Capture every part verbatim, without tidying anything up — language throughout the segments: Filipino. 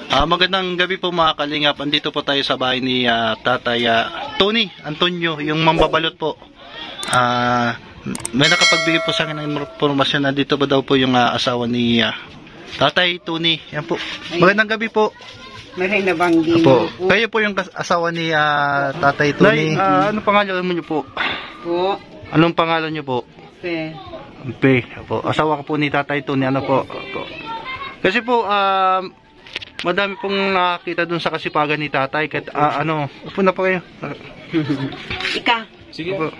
Ah, magandang gabi po mga kalingap. Andito po tayo sa bahay ni ah, Tatay ah, Tony Antonio, yung mambabalot po. Ah, may nakapagbigay po sa akin ng informasyon na dito ba daw po yung ah, asawa ni ah, Tatay Tony. Yan po. Magandang gabi po. Maray na banggi Po. po. Kayo po yung kas- asawa ni ah, Tatay Tony. Nay, ah, anong pangalan mo niyo po? Po. Anong pangalan niyo po? Pe. Pe, po. Asawa ko po ni Tatay Tony. Ano po? Po. Kasi po, ah, madami pong nakakita dun sa kasipagan ni Tatay. Kahit, ah, ano, upo na po kayo. Ika. Sige po.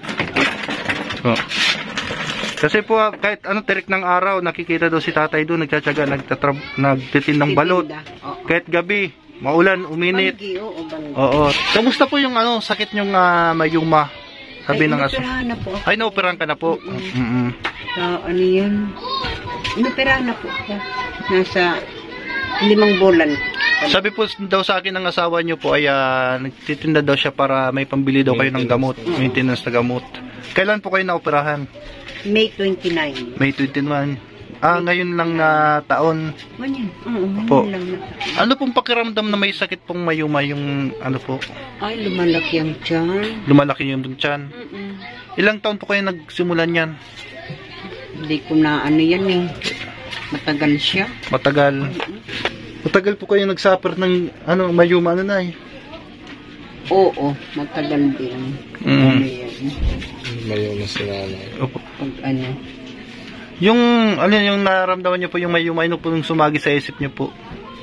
Po. Kasi po, ah, kahit ano, tirik ng araw, nakikita daw si Tatay doon, nagtsatsaga, nagtatrab, nagtitindang balot. Oo. Kahit gabi, maulan, uminit. Banggi, oo, banggi. Oo. Kamusta po yung ano, sakit nyong uh, mayuma? Sabi Ay, ng aso. inoperahan na po. Ay, naoperahan ka na po. Mm-mm. Mm-mm. Sa ano yan? Inoperahan na po siya. Nasa limang bulan. Sabi po daw sa akin ng asawa niyo po ay uh, nagtitinda daw siya para may pambili daw kayo ng gamot, maintenance na gamot. Kailan po kayo naoperahan? May twenty-nine. May twenty-one. Ah, ngayon lang na taon. Ganyan. Oo, Po. ganyan lang na. Ano pong pakiramdam na may sakit pong mayuma yung ano po? Ay, lumalaki ang tiyan. Lumalaki yung tiyan. Mm-mm. Ilang taon po kayo nagsimulan yan? Hindi ko na ano yan eh. Matagal siya. Matagal. Matagal po kayo nagsuffer ng ano, mayuma ano na eh. Oo, matagal din. Mm. Ano yan? Mayuma si nanay. Opo. Pag ano. Yung ano yung nararamdaman niyo po yung mayuma, ano po yung sumagi sa isip niyo po?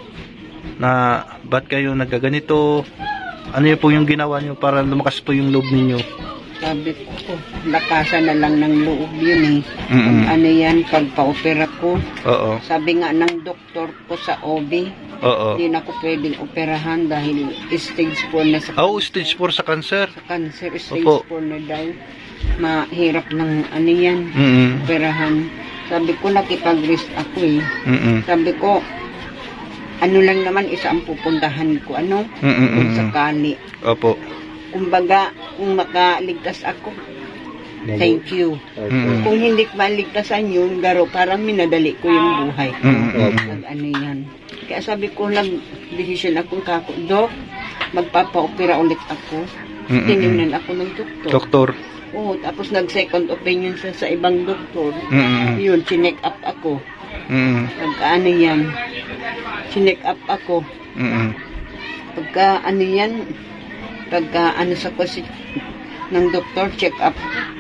Na ba't kayo nagkaganito? Ano yun po yung ginawa niyo para lumakas po yung loob ninyo? Sabi ko, lakasan na lang ng loob yun eh. Mm-mm. Pag ano yan, pagpa-opera ko. Oo. Sabi nga ng doktor ko sa O B, Oo. hindi na ako pwedeng operahan dahil stage four na sa, Oh, stage four sa cancer. sa cancer. Stage Opo. four na daw. Mahirap ng ano yan, Mm-mm. operahan. Sabi ko, nakipag-risk ako eh. Mm-mm. Sabi ko, ano lang naman, isa ang pupuntahan ko, ano, Mm-mm. kung sakali. Opo. Kumbaga, kung makaligtas ako, thank you. Mm-mm. Kung hindi ko maligtasan yun, garo, parang minadali ko yung buhay ko. Mm-mm. Pag ano yan. Kaya sabi ko, nag-decision akong kako, Dok, magpapa-opera ulit ako. Mm-mm. Tinignan ako ng doktor. Doktor. Oo, tapos nag-second opinion siya sa ibang doktor. Mm-mm. Yun, chinek up ako. Mm-mm. Pagka ano yan, chinek up ako. Mm-mm. Pagka ano yan, pagka ano sa kasi ng doktor, check up.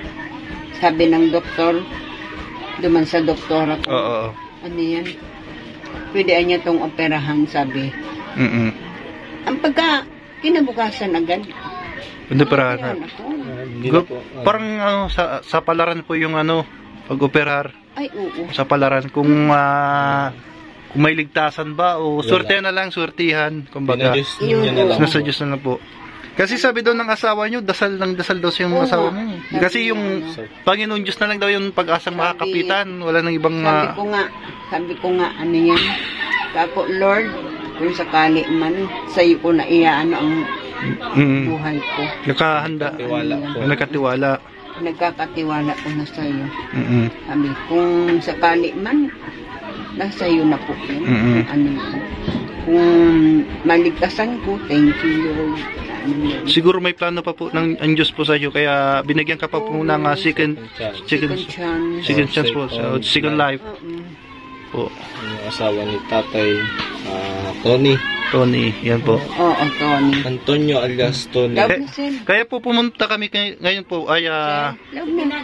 Sabi ng doktor, duman sa doktora ko, Oo. ano yan, pwede niya tong operahan, sabi. Mm-mm. Ang pagka, kinabukasan agad. Hindi para Operahan ako. Hindi na po. parang ano, sa, sa palaran po yung ano, pag-operar. Ay, oo. Sa palaran kung ah, kung may ligtasan ba o swertehan na lang, swertihan, kumbaga. Pinadiyos niya na lang. Nasa Diyos na lang po. Kasi sabi daw ng asawa nyo, dasal lang dasal daw siya yung Oo asawa nga. mo. Sabi Kasi niya, yung ano. Panginoon Diyos na lang daw yung pag-asang Sabi- makakapitan. Wala nang ibang... Sabi ah, ko nga, sabi ko nga, ano yan, kako, Lord, kung sakali man, sa'yo ko na iyaano ang mm, buhay ko. nakahanda. Tiwala po. Nakatiwala. Nagkakatiwala ko na sa'yo. Mm-mm. Sabi, kung sakali man, nasa iyo na po yun. Mm-mm. Kung ano yun. Kung maligtasan ko, thank you, Lord. Ano yun. Siguro may plano pa po ng ang Diyos po sa iyo, kaya binigyan ka pa po ng ah, second, second, Second chance. second chance po, sa second life Oo. po. Yung asawa ni Tatay ah, Tony. Tony, yan po. Oo, Tony. Antonio alias Tony. Love Kaya, na, sir. kaya po pumunta kami kay, ngayon po ay ah, Love na.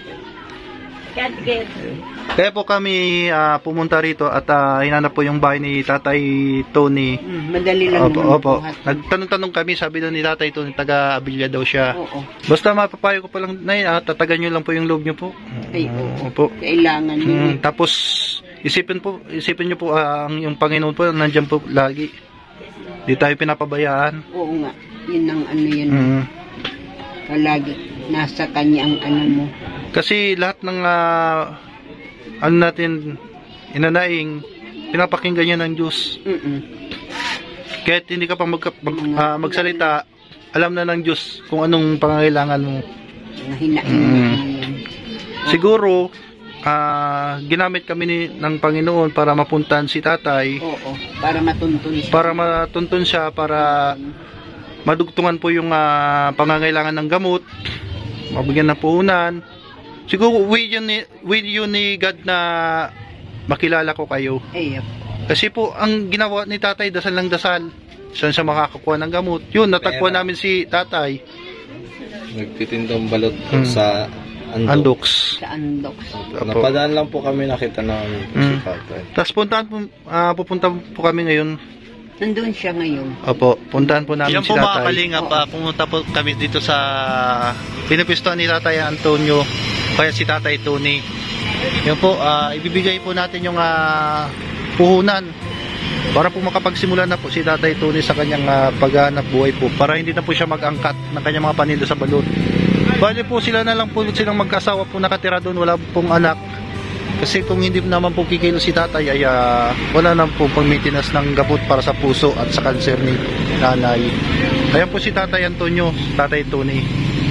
kaya po kami ah, pumunta rito at ah, hinanap po yung bahay ni Tatay Tony. Mm, madali lang Opo, naman opo. buhat. Nagtanong-tanong kami, sabi daw ni Tatay Tony, taga Abilia daw siya. Oo. Basta mapapayo ko pa lang, Nay, ah, tatagan nyo lang po yung loob nyo po. Ay, oo. Opo. Kailangan yun. Mm, tapos, isipin po, isipin nyo po, ah, ang yung Panginoon po, nandyan po lagi. Di tayo pinapabayaan. Oo nga. Yun ang ano yun. Mm. Palagi. Nasa kanya ang ano mo. Kasi lahat ng, ah, ano natin, inanaing, pinapakinggan niya ng Diyos. Mm-mm. Kahit hindi ka pa mag, mag, ah, magsalita, alam na ng Diyos kung anong pangangailangan mo. Mga hinain Mm. na yan. Siguro, ah, ginamit kami ni, ng Panginoon para mapuntahan si tatay, Oo, para matuntun siya. para matuntun siya, para madugtungan po yung ah, pangangailangan ng gamot, mabigyan ng puhunan. Siguro with yun ni, with yun ni God na makilala ko kayo. Ayop. Kasi po, ang ginawa ni tatay, dasal ng dasal. Saan siya makakakuha ng gamot? Yun, natagpuan namin si tatay. Nagtitindang balot po Hmm. sa Andok. Andox. Sa Andox. Opo. Napadaan lang po kami, nakita namin po si Hmm. tatay. Tapos puntahan po, ah, pupunta po kami ngayon. Nandun siya ngayon. Opo, puntahan po namin Yan si po mga tatay. kalingap, ah, pumunta po kami dito sa pinapistuhan ni Tatay Antonio, kaya si Tatay Tony. Yan po, ah, ibibigay po natin yung ah, puhunan para po makapagsimula na po si Tatay Tony sa kanyang ah, paghahanap buhay po, para hindi na po siya mag-angkat ng kanyang mga paninda sa balon. Bali po sila na lang po silang magkasawa po nakatira doon, wala pong anak. Kasi kung hindi naman po kikilo si tatay ay ah, wala na po pang maintenance ng gamot para sa puso at sa kanser ni nanay. Ayan po si Tatay Antonio, Tatay Tony.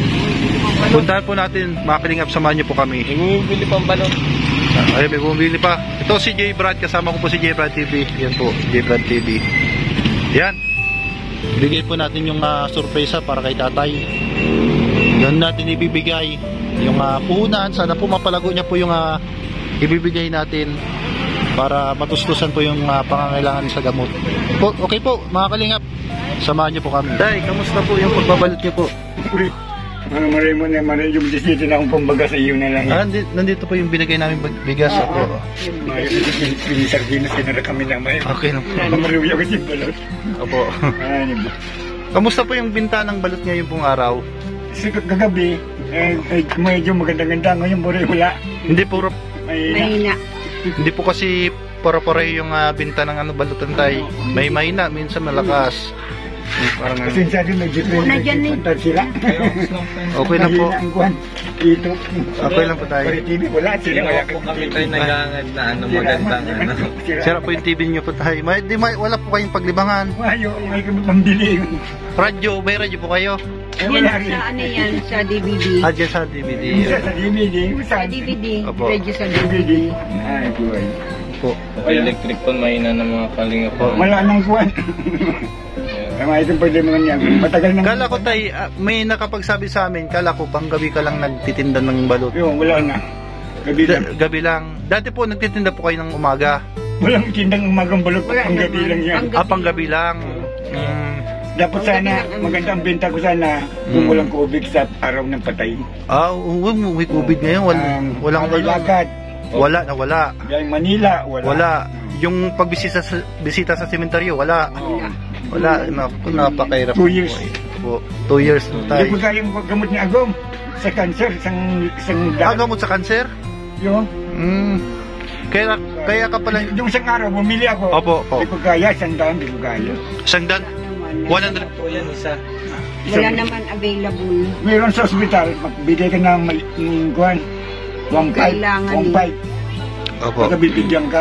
Puntahan po natin, mga kalingap, samahan niyo po kami. Bumibili pang balot. Ayun, may bumili pa. Ito si J. Brad, kasama ko po si J. Brad T V. Yan po, J. Brad T V. Yan. Bigay po natin yung uh, surpresa para kay tatay. Yan natin ibibigay yung uh, puhunan. Sana po mapalago niya po yung uh, ibibigay natin para matustusan po yung uh, pangangailangan sa gamot. Po, okay po, mga kalingap. Samahan niyo po kami. Tay, kamusta po yung pagbabalot niyo po? Ano maray mo na maray yung disito na akong pambaga sa iyo na lang. Ah, nandito, nandito po yung binigay namin bag- bigas. Opo. Maray yung sardinas, kinara kami na maray. Okay lang po. Maray yung kasi balot. Opo. Ano ba? Kamusta po yung binta ng balot ngayon pong araw? Sa kagabi, eh, eh, medyo maganda-ganda. Ngayon maray wala. Hindi po May Mahina. hindi po kasi pare-pare yung ah, binta ng ano balutan tay. May mahina, minsan malakas. Hmm, Parang ano. kasi sa akin medyo Na dyan eh. nagpuntan sila. Okay lang po. Mahina ang kuhan. Dito. Okay lang po tayo. Pare T V, wala sila. Kaya po kami tayo nagangad na ano magandang ano. Sira po yung T V niyo po tayo. May, di, may, wala po kayong paglibangan. Mayo, may kami pambili. Radyo, may radyo po kayo. Eh, Yan wala rin. sa ano yan, sa D V D. Ah, dyan sa D V D. Isa sa D V D. Sa D V D. Opo. Radyo sa D V D. Ay, kuhan. Po. Electric pan mahina ng mga kalinga po. Wala nang kuhan. Ay, mga itong pwede mga niya. Matagal nang... Kala ko tay, ah, may nakapagsabi sa amin, kala ko pang gabi ka lang nagtitinda ng balot. Yung, wala na. Gabi lang. Da- gabi lang. Dati po nagtitinda po kayo ng umaga. Walang tindang umagang balot. Wala Ang gabi naman. lang yan. Ang Ah, pang gabi lang. Mm. Dapat sana, maganda ang benta ko sana kung Mm. walang COVID sa araw ng patay. Ah, uh, may COVID ngayon. Wal, Um, walang may lakad. Wala na wala. Yung Manila, wala. Wala. Yung pagbisita sa bisita sa sementeryo, wala. Oo. Wala. Naku, napakahirap. Two years. Po. Two years na Hindi tayo. ko kayang gamot ni Agom sa cancer, isang, isang Ah, daan. gamot sa kanser? Yung, Mm. Kaya, kaya ka pala, yung isang araw, bumili ako. Opo, opo. Hindi ko kaya, isang daan, hindi ko kaya. isang dan, one hundred. Po yan isa. Wala naman available. Meron sa ospital, magbigay ka ng mal- ng kuhan. One pipe, Kailangan one eh. pipe. Opo. Pagka bibigyan ka.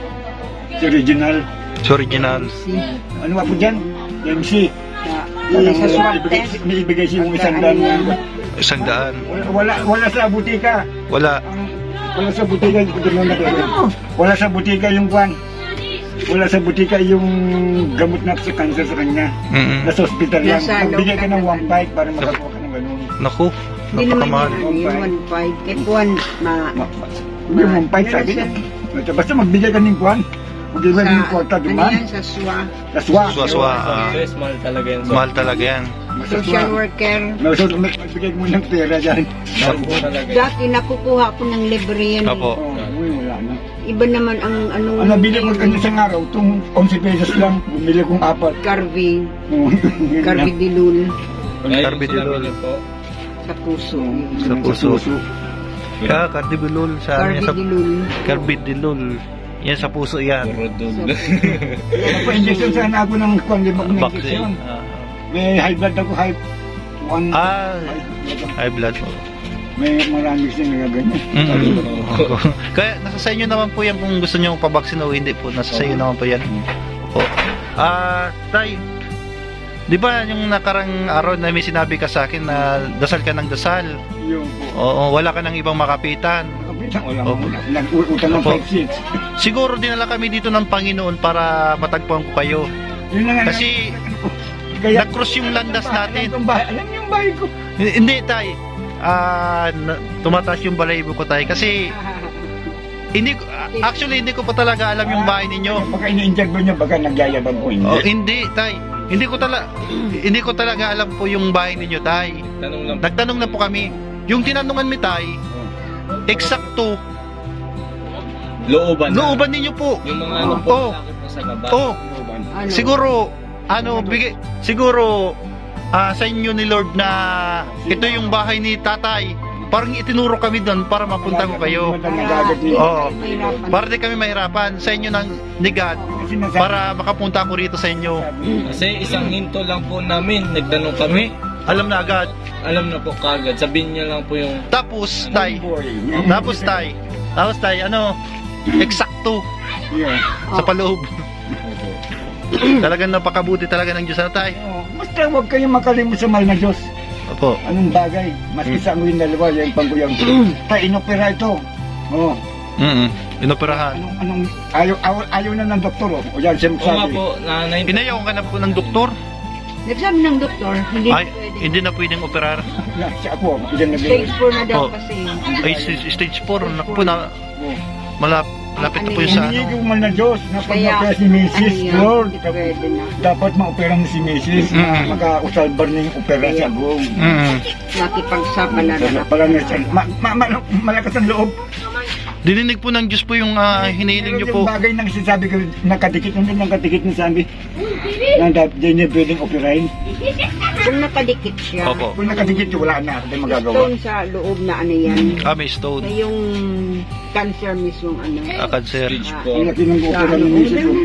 Sa original. Sa original. Si, Ano ba po dyan? M C. na, sa swab ibigay, test. may ibigay siya yung isang Pagka daan. ano yan. Isang daan. Wala, wala, wala sa butika. Wala. Ang- Wala sa butika, hindi ko tinanong na kayo. Wala sa butika yung kwan. Wala sa butika yung gamot na sa cancer sa kanya. Mm-mm. Nasa hospital lang. Nasa Magbigay ka loob ng lang. one pipe para makakuha ka ng ganun. Naku, Hindi naman napakamahal. yan. Yung one five. Kay Juan, ma... Ma- ma- Yung one pipe sabi niya. Basta magbigay ka ng kwan. Magbigay ka ng kwarta, di ano ba? yan, sa S W A. Laswa. Suwa-suwa. ah, Yes, mahal talaga yan. mahal talaga yan. Social worker. Magsud magbigay mo ng pera dyan. Mahal po talaga. Dati nakukuha ko ng libre yan. eh. Opo. Oh, uy, wala na. Iba naman ang anong... Ang nabili ko kanya isang araw, itong eleven pesos lang. Bumili kong apat. Carvi. Oh, Carvi Dilul. Ay, Carbidilol. sinabi niyo po. Sa puso. Sa puso. Ka, cardibulol sa Carvi sa Dilul. carbidilol. Yan sa puso yan. Rodul. Napa-injection sana ako ng kwan, di ba ko Vaccine. na-injection? Ah, May high blood ako, high... One, Ah, high high blood ako. blood. May marami siya nagaganyan. Mm-mm. Kaya nasa sa inyo naman po yan kung gusto nyo pabaksin o hindi po. Nasa sa inyo naman po yan. Opo. Ah, tay. Di ba yung nakarang araw na may sinabi ka sa akin na dasal ka ng dasal? Yung po. Oo, wala ka ng ibang makapitan. Kapitan, wala Opo. mo. Nag-utang ng Opo. five six. Siguro dinala kami dito ng Panginoon para matagpuan ko kayo. Yun lang. Kasi kaya, na-cross yung landas natin. Alam, bahay, alam niyo yung bahay ko. Hindi, tay. Ah, na- tumataas yung balahibo ko, tay. Kasi hindi ko- actually hindi ko pa talaga alam yung bahay ninyo. Baka ini-interview niyo, baka nagyayabang ko. Hindi. Oh, hindi, tay. Hindi ko talaga hindi ko talaga alam po yung bahay ninyo, tay. Tanong lang. Nagtanong na po kami. Yung tinanungan mi, tay, eksakto, Looban. na. looban ninyo po. Yung mga ano po, Oh. sakit po sa baba. Oh, Ano? siguro ano bigay siguro ah, sa inyo ni Lord na ito yung bahay ni tatay. Parang itinuro kami doon para mapunta ko kayo. Nagagat niyo. Oo. Mahirapan. Para di kami mahirapan sa inyo ng ni God Kasi nasabi- para makapunta ko rito sa inyo. Kasi isang hinto lang po namin, nagtanong kami. Alam na agad. Alam na po kagad, sabihin niya lang po yung Tapos tay, Boy. tapos tay, tapos tay, ano, eksakto Yeah. sa paloob. Talagang napakabuti talaga ng Diyos na tay. Oh, basta huwag kayong makalimut sa mahal na Diyos. Opo. Anong bagay? Maski sa ang dalawa, yung pangguyang. Ta, inopera ito. Oh, Mm Inoperahan. anong, anong, ayaw, ayaw, ayaw na ng doktor. Oh. O yan, siya Oo nga magsabi. po, na naintindihan. Inayaw ka na po ng doktor? Nagsabi ng doktor, hindi Ay, pwede. hindi na pwedeng operar. Na, siya ako, yan nag Stage four na daw Oh. kasi. Ay, s- stage four. Naku po na, Oh. malap, malapit na po yung sa Hindi ano. ko man na Diyos na pag Kaya, ma-opera si Missus ano yan, Lord. hindi pwede na. Dapat ma-opera mo si Missus na Mm. maka-usalbar na yung opera sa gong. Mm Nakipagsapan na Wala na. pala na siya. Ma, ma, ma, malakas ang loob. Dininig po ng Diyos po yung ah, hinihiling nyo po. Yung bagay na sinasabi ko, nakadikit nandun, nakadikit na sabi. Na dapat di niya pwedeng operahin. Kung nakadikit siya, Opo. Kung nakadikit, wala na. Hindi magagawa. stone sa loob na ano yan. Ah, may Na stone. yung cancer mismo ano. Ah, cancer. Stage Ah, four. Ang laki ng opera ng Missus ko.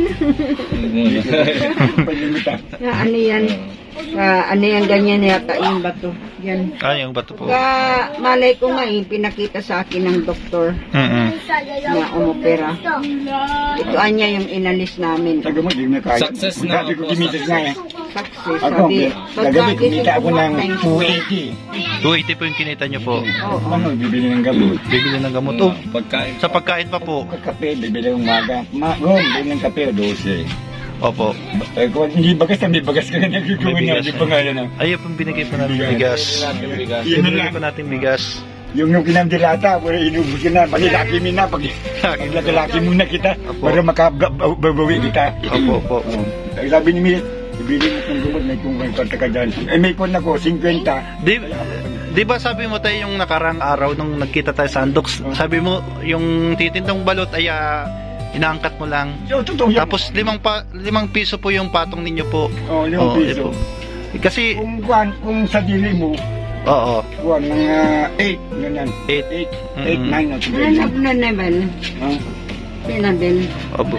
Paglimita. Na ano yan. Ah, ano yan, ganyan yata yung bato. Yan. Ah, yung bato po. Ka, malay ko nga eh, pinakita sa akin ng doktor Mm na umopera. Ito anya yung inalis namin. Sabi mo, di na kaya. Success na Sabi ko, po, kimitas nga eh. Success. Ako, Sabi, gagabi, kumita ako ng two eighty. two eighty po yung kinita nyo po. Oo. Ano, bibili ng gamot. Bibili ng gamot. Oh, Pagkain. sa pagkain pa po. Kape, bibili ng umaga. Magom, bibili ng kape, dose. Opo. Eh, kung hindi bagas, hindi bagas ka na nagagawin May na. bigas Di pa nga yan ah. Ayun po binigay po natin bigas. Natin bigas. Yun Binigay lang. po natin bigas. Yung yung kinamdilata, wala inubos ka na. Pagilaki mo na, pag paglalaki muna kita. Apo. Para makababawi kita. Opo, opo. Oh. Sabi ni Milit, ibili mo ng gumot, may kung may konta ka dyan. Eh, may kon ako, fifty. Di, di ba sabi mo tayo yung nakarang araw nung nagkita tayo sa Andox, sabi mo yung titindong balot ay ah, inaangkat mo lang. Yo, totoo yan. Tapos limang pa, limang piso po yung patong ninyo po. Oh, limang Oo, piso. yun po. Kasi, Kung kuhan, kung sa dili mo, oo, kuhan, mga eight, ganyan. eight. eight, Mm-mm. eight, nine, at Nanap na naman. Ah, Pinabil. Opo.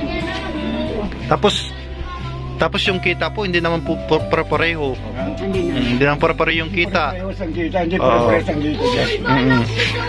Tapos, tapos yung kita po, hindi naman po por- pareho. ah. Hindi na. Mm, Hindi naman pareho yung kita. Parehas ang kita, hindi Oo. parehas ang kita dyan. Mm-mm.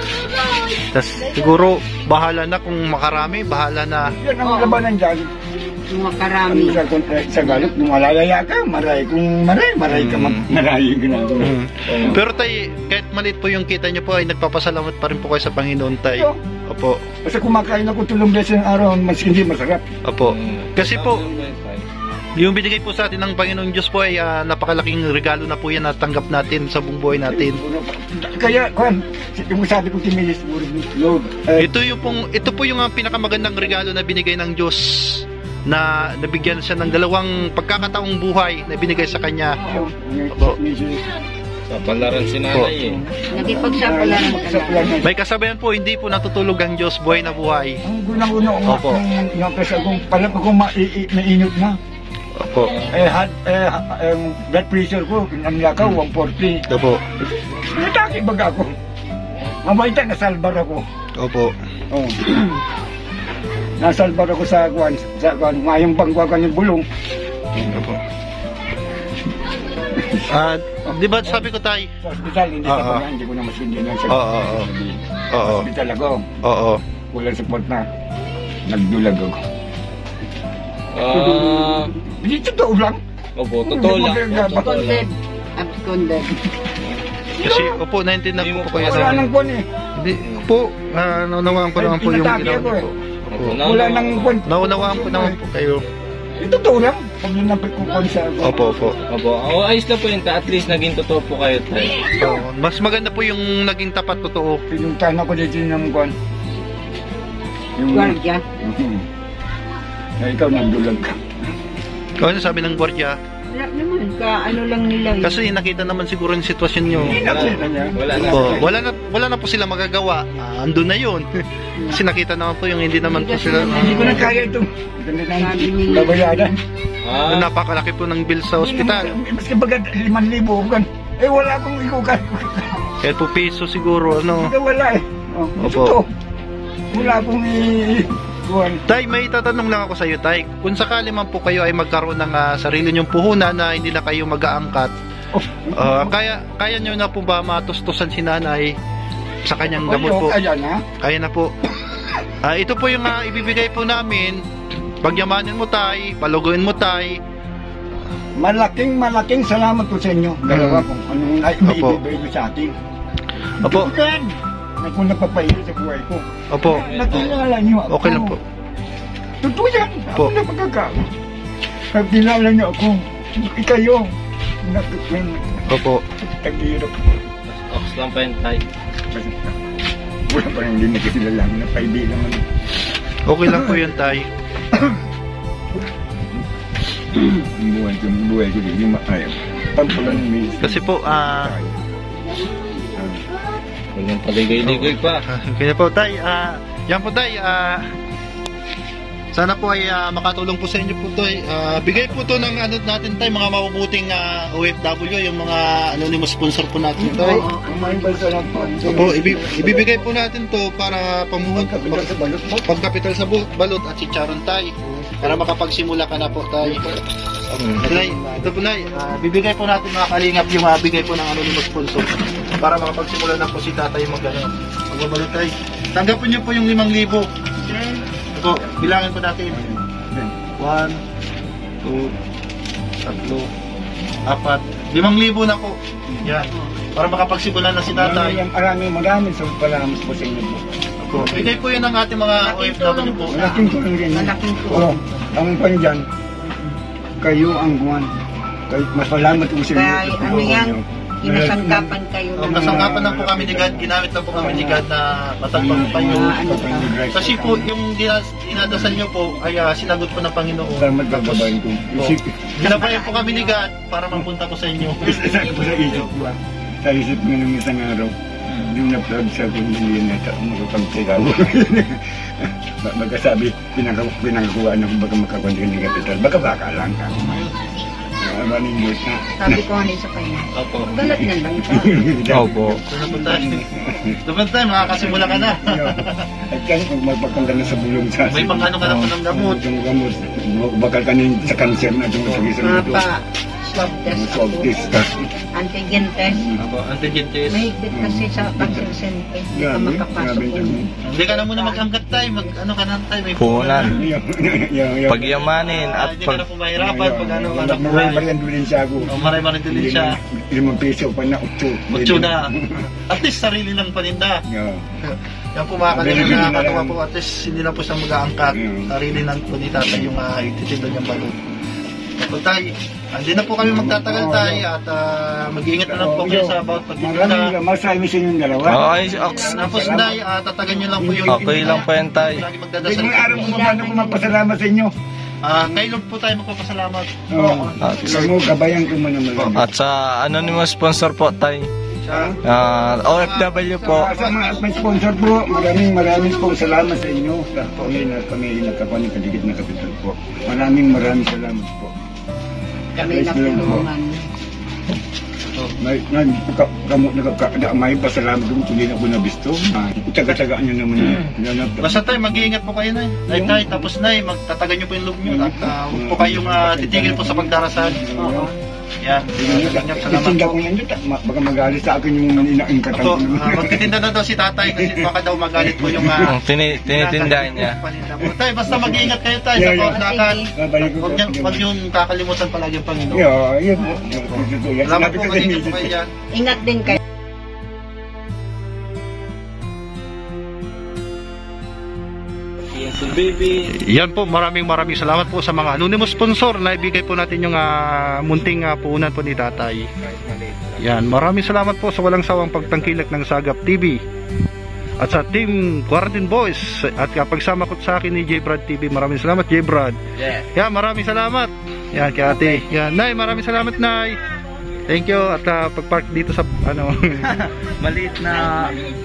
Tapos, siguro, bahala na kung makarami, bahala na. Yan ang labanan dyan. Yung Ano makarami. sa, sa galop, kung malalaya ka, maray. Kung maray, maray ka, Mm. maray yung ginagawa. Mm. Oo. Pero tay, kahit maliit po yung kita nyo po, ay nagpapasalamat pa rin po kayo sa Panginoon tay. Oo. Opo, Basta kumakain ako tulong beses ng araw, mas hindi masarap. opo. Mm. Kasi po, Wifi. yung binigay po sa atin ng Panginoong Diyos po ay ah, napakalaking regalo na po yan na tanggap natin sa buong buhay natin. Kaya, kwan, yung sabi ko timilis, Lord, eh, Ito yung pong, ito po yung ah, pinakamagandang regalo na binigay ng Diyos na nabigyan siya ng dalawang pagkakataong buhay na binigay sa kanya. Opo. Sa palaran si nanay eh. Nakipagsapala ng makarami. May kasabayan po, hindi po natutulog ang Diyos, buhay na buhay. Ang gunang-una ko nga, Opo. yung nakasa kong pala kung mainit na. Opo. Eh, had, eh, ha- ang blood pressure ko, ang lakaw, one forty. Opo. Nataki baga ako. Mamayta, nasalbar ako. Opo. Oh. Nasalbar ako sa kwan, sa kwan, mayang pangkwakan yung bulong. Opo. Ah, di ba sabi ko tay? Sa hospital, hindi Oo. sa pagyan, hindi ko na masindihan sa Oo, oo. Oo. hospital ako. Oo. Kulang support na. Nagdulag ako. Ah, Hindi totoo lang. opo, totoo lang. Totoo lang. Absconded. Absconded. Kasi, opo, naintindihan ko po kayo. Wala nang buwan eh. Hindi, po, uh, naunawaan ko naman po yung Pinatake ginawa ako niyo eh. po. Opo. Wala nang buwan. Naunawaan ko naman po kayo. Ito to lang. Pag ninapit ko kung sa ako. Opo, opo. Opo, oh, ayos na po yun. At least naging totoo po kayo tayo. Oo, mas maganda po yung naging tapat totoo. Yung tana ko dito ng buwan. Yung... Guardia. Mhm. Na ikaw nagdulag ka. Ano sabi ng gwardiya? Wala naman, ka ano lang nila yun. Kasi nakita naman siguro yung sitwasyon nyo. Nakita niya. Wala na. Opo, wala na wala na po sila magagawa. Ah, andun na yun. Kasi nakita naman po yung hindi naman po sila. Hindi ko na kaya ito. Ganda Sabi ng nila. babayaran. Ah, Napakalaki po ng bill sa ospital. Maski bagat limang libo kan. Eh wala akong ikukan. Kahit po piso siguro, ano. Hindi wala eh. Oh, Opo. ito. Wala akong i-kuhan. Tay, may tatanong lang ako sa iyo, Tay. Kung sakali man po kayo ay magkaroon ng ah, sarili nyong puhunan na hindi na kayo mag-aangkat, Oh, ah, kaya kaya nyo na po ba matustusan si nanay sa kanyang gamot po? Ayan na. Kaya na po. Ah, ito po yung ah, ibibigay po namin. Pagyamanin mo, Tay. Paluguin mo, Tay. Malaking malaking salamat po sa inyo. Dalawa kung anong na Mm. Opo. ibibigay nyo sa atin. Opo. Bukan. Na kung napapahiya sa buhay ko. Opo. Nakilala nyo ako. Okay lang po. Totoo yan. Ako Po. na pagkakao. Nakilala nyo ako. Ikayo. Nakilala. Opo. Tagirap. ox lang pa yun tayo. Wala pa rin hindi nakilala. Napaibi naman. Okay lang po yun, Tay. Ang buhay ko, ang buhay ko. Hindi maayaw. Pagpulan may... Kasi po, ah... Huwag yung paligay-ligay pa. Kaya po, Tay. Ah, yan po, Tay. Ah... Sana po ay ah, makatulong po sa inyo po to. Ah, bigay po to ng ano natin tayo, mga mabubuting ah, O F W, yung mga anonymous sponsor po natin to. May balsa lang po. Opo, ibi- ibibigay po natin to para pamuhod Kapital sa balot mo. pagkapital sa bu- balot at si Charon Tay para makapagsimula ka na po tayo. Nay, ito po Nay, ah, bibigay po natin mga kalingap yung mga bigay po ng anonymous sponsor para makapagsimula na po si Tatay mag-ano. Magbabalot tayo. Tanggapin niyo po yung limang libo. Ito, bilangin po natin. One, two, tatlo, apat, limang libo na po. Yan. Para makapagsimula na si Tatay. Maraming maraming sa palamas po sa inyo po. Opo. Bigay po yun ng ating mga O F W po. Malaking tulong rin. Malaking Oo. tulong. Ang pandyan, kayo ang guwan. Kayo, mas salamat po sa inyo. Kaya ano yan, inasangkapan kayo Oh, ng nasangkapan lang po kami ni God, ginamit lang po kami ni God na matagpang pa yung... ano pa. Kasi po, yung dinas- dinadasal nyo po ay ah, sinagot po ng Panginoon. Salamat gagabahin ko. Isip, Ginabayan po kami ni God para mapunta po sa inyo. isa ko sa isip ko. ah. Sa isip nga ng isang araw, yung na-plug sa kong million na taong makapagsigaw. Magkasabi, pinangkuhaan ako baka makakundi ng kapital. Baka baka lang ka. Maning na. Sabi ko ano sa kanya. Opo. Galat na lang ito. Opo. Doon tayo. Doon tayo, makakasimula ka na. At kasi kung magpagpunta na sa bulong sa... May pang ano ka na po ng gamot. Yung gamot. Bakal kanin sa cancer na itong sa isang Mga ito. pa, swab test Swab ako. test ka. Antigen test. Ako, antigen test. May higpit kasi sa vaccine center. Hindi ka Grabe, makapasok grabe ko. ito. Hindi ka na muna mag-angkat tayo, mag ano ka na tayo. May Puhunan. Yung- yung- yung- Pagyamanin Ah, at hindi ka pag... na po mahirapan pag ano, ano po. Maraming din siya ako. Oh, maray-maray din siya. Limang piso pa na utso. Utso na. At least sarili lang paninda. Yeah. Yan po mga kanina Bili-bili na nakakatawa lang. po at least hindi na po siya mag-aangkat. Mm. Sarili lang po ni tatay yung uh, ititinda niyang balot. So tay, hindi na po kami magtatagal tay at uh, mag-iingat na lang po kayo sa bawat Maraming pagtitinda. masaya sa inyong dalawa. Okay, ox. Tapos tay, uh, tatagan niyo lang po yung Okay lang po yan tayo. Lagi Hindi magdadasal. mo araw kung paano ko mapasalamat sa inyo. Ah, kay Lord po tayo magpapasalamat. Oo. Ah, Sa mo, gabayan ko mo naman. At sa anonymous sponsor po tayo. Siya. Ah, O F W po. Sa mga may sponsor po, maraming maraming po salamat sa inyo sa pamilya na pamilya na kapanin kaligid na kapital po. Maraming maraming salamat po. Kami na tulungan. May nag ka- kamo nagkakada may pasalamat ko kung hindi na ako nabisto. Ah, Taga-tagaan niyo naman yan. Basta tayo, mag-iingat po kayo na. Nay, tay, tapos na, magtatagan niyo po yung loob niyo at uh, huwag po kayong uh, titigil po sa pagdarasal. Oo. Yan. Ingat, salamat Itinda po. ko yan dito. Ma- Baka magalit sa akin yung maninaing Ito, katang. uh, magtitinda na daw si tatay kasi baka daw magalit po yung uh, Ang tini tinitindahan niya. Tay, basta mag-iingat kayo tayo sa Yeah, yeah. paglakad. Babalik ko Huwag po. niyo, huwag niyo kakalimutan palagi ang Panginoon. Yeah, yun po. Salamat Sinabi po, ko kay mag-ingat po Missus. kayo yan. Ingat din kayo. baby. Yan po, maraming maraming salamat po sa mga anonymous sponsor na ibigay po natin yung ah, munting ah, puhunan po ni tatay. Yan, maraming salamat po sa walang sawang pagtangkilik ng Sagap T V at sa Team Quarantine Boys at kapagsama ko sa akin ni J Brad T V. Maraming salamat J Brad. Yes. Yan, maraming salamat. Yan, kay ate. Yan, Nay, maraming salamat Nay. Thank you at uh, pagpark dito sa ano. Maliit na,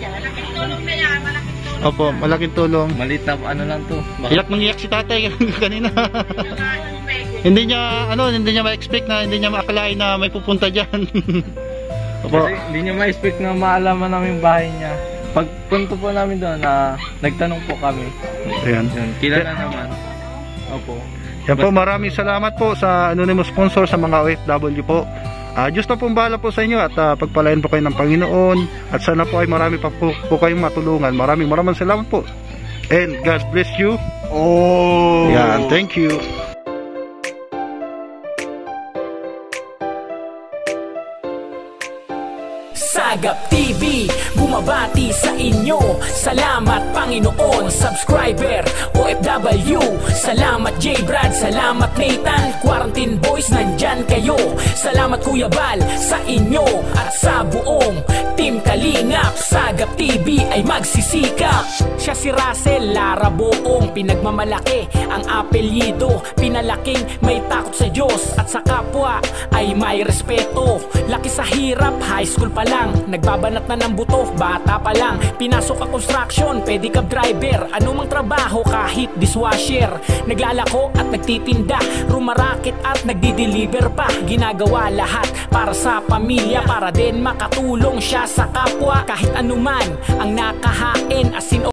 Opo, malaking tulong. maliit na ano lang to. Iyak nang iyak si tatay kanina. Hindi niya ano, hindi niya ma-expect na hindi niya maakalain na may pupunta diyan. Opo. Kasi hindi niya ma-expect na maalaman namin yung bahay niya. Pagpunto po namin doon, na nagtanong po kami. Ayan. Yun, kilala naman. Opo. Yan po, maraming salamat po sa anonymous sponsor sa mga O F W po. Ah, Diyos na pong bahala po sa inyo at ah, pagpalain po kayo ng Panginoon at sana po ay marami pa po, po kayong matulungan. Maraming maraming salamat po. And God bless you. Oh. Yan, thank you. Sagap T V, bumabati sa inyo. Salamat Panginoon, subscriber O F W. Salamat J Brad, salamat Nathan, Quarantine Boys, nandyan kayo. Salamat Kuya Bal sa inyo at sa buong Team Kalingap. Sagap T V ay magsisikap. Siya si Russell Lara Boong, pinagmamalaki ang apelyido, pinalaking may takot sa Diyos at sa kapwa ay may respeto. Laki sa hirap, high school pa lang, nagbabanat na ng buto, bata pa lang. Pinasok ka construction, pedicab driver, anumang trabaho kahit dishwasher. Naglalako at nagtitinda, rumarakit at nagdi-deliver pa. Ginagawa lahat para sa pamilya, para din makatulong siya sa kapwa. Kahit anuman ang nakahain, asin o